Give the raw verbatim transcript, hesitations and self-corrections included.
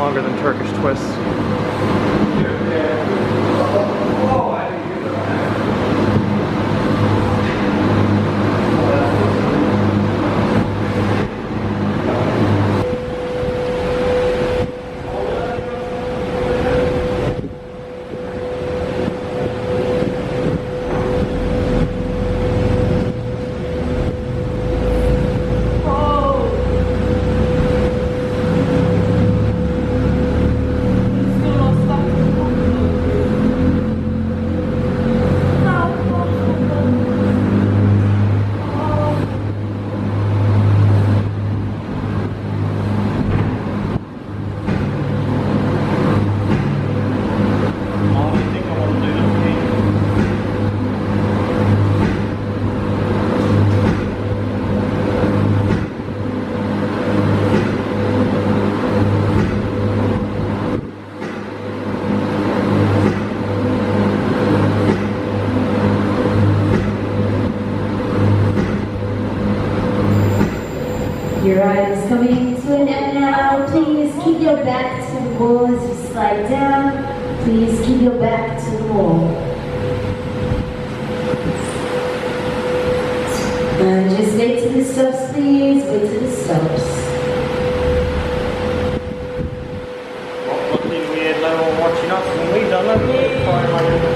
longer than Turkish twists. Your ride is coming to an end now. Please keep your back to the wall as you slide down. Please keep your back to the wall. And just wait to the stops, please. Wait to the stops.